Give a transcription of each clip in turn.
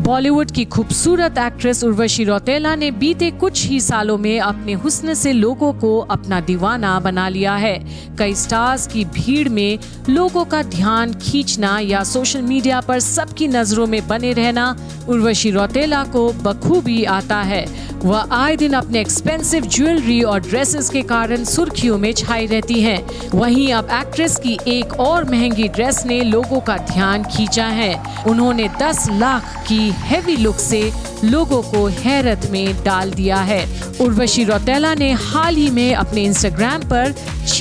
बॉलीवुड की खूबसूरत एक्ट्रेस उर्वशी रौतेला ने बीते कुछ ही सालों में अपने हुस्न से लोगों को अपना दीवाना बना लिया है। कई स्टार्स की भीड़ में लोगों का ध्यान खींचना या सोशल मीडिया पर सबकी नजरों में बने रहना उर्वशी रौतेला को बखूबी आता है। वह आए दिन अपने एक्सपेंसिव ज्वेलरी और ड्रेसेस के कारण सुर्खियों में छाई रहती हैं। वहीं अब एक्ट्रेस की एक और महंगी ड्रेस ने लोगों का ध्यान खींचा है। उन्होंने 10 लाख की हेवी लुक से लोगों को हैरत में डाल दिया है। उर्वशी रौतेला ने हाल ही में अपने इंस्टाग्राम पर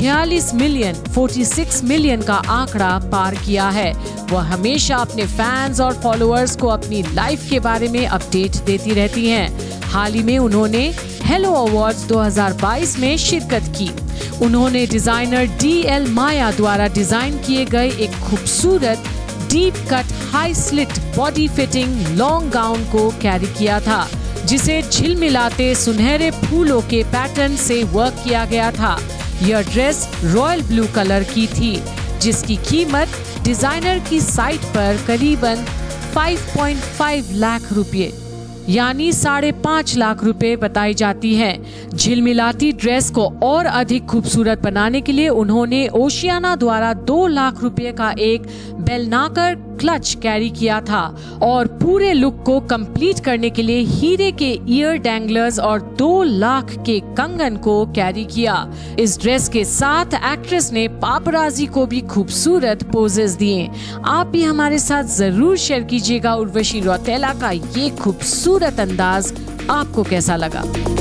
46 मिलियन का आंकड़ा पार किया है। वह हमेशा अपने फैंस और फॉलोअर्स को अपनी लाइफ के बारे में अपडेट देती रहती हैं। हाल ही में उन्होंने हेलो अवार्ड्स 2022 में शिरकत की। उन्होंने डिजाइनर DL माया द्वारा डिजाइन किए गए एक खूबसूरत deep cut high slit body fitting long gown को कैरी किया था, जिसे झिलमिलाते सुनहरे फूलों के पैटर्न से वर्क किया गया था। यह ड्रेस रॉयल ब्लू कलर की थी, जिसकी कीमत डिजाइनर की साइट पर करीबन 5.5 लाख रुपए यानी 5.5 लाख रुपए बताई जाती है। झिलमिलाती ड्रेस को और अधिक खूबसूरत बनाने के लिए उन्होंने ओशियाना द्वारा 2 लाख रुपए का एक बेलनाकर क्लच कैरी किया था और पूरे लुक को कंप्लीट करने के लिए हीरे के ईयर डैंगलर्स और 2 लाख के कंगन को कैरी किया। इस ड्रेस के साथ एक्ट्रेस ने पापराजी को भी खूबसूरत पोजेस दिए। आप भी हमारे साथ जरूर शेयर कीजिएगा उर्वशी रौतेला का ये खूबसूरत अंदाज आपको कैसा लगा।